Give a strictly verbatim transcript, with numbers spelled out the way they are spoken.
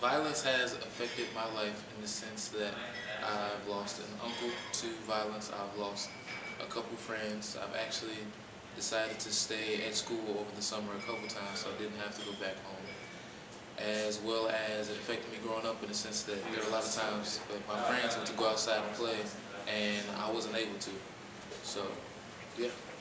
Violence has affected my life in the sense that I've lost an uncle to violence. I've lost a couple friends. I've actually decided to stay at school over the summer a couple times so I didn't have to go back home. As well as it affected me growing up in the sense that there were a lot of times that my friends went to go outside and play and I wasn't able to. So, yeah.